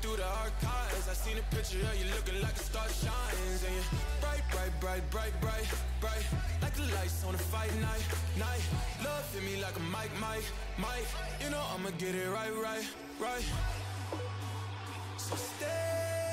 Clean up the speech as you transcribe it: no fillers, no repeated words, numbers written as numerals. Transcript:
through the archives, I seen a picture of you looking like a star shines. And you're bright, bright, bright, bright, bright, bright, like the lights on a fight night, night. Love hit me like a mic, mic, mic. You know I'ma get it right, right, right. So stay